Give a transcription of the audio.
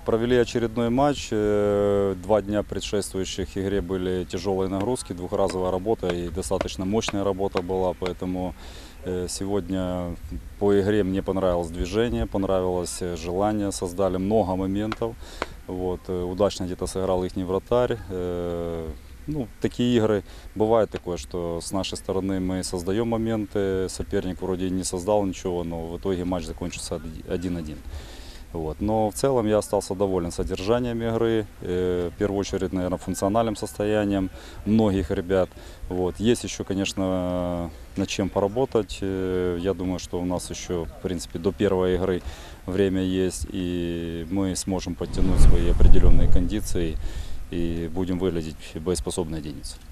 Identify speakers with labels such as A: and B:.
A: Провели очередной матч. 2 дня предшествующих игре были тяжелые нагрузки, двухразовая работа и достаточно мощная работа была, поэтому сегодня по игре мне понравилось движение, понравилось желание, создали много моментов. Вот, удачно где-то сыграл их вратарь. Ну, такие игры, бывает такое, что с нашей стороны мы создаем моменты, соперник вроде и не создал ничего, но в итоге матч закончился 1-1. Вот. Но в целом я остался доволен содержанием игры, в первую очередь, наверное, функциональным состоянием многих ребят. Вот. Есть еще, конечно, над чем поработать. Я думаю, что у нас еще, в принципе, до первой игры время есть, и мы сможем подтянуть свои определенные кондиции и будем выглядеть боеспособной единицей.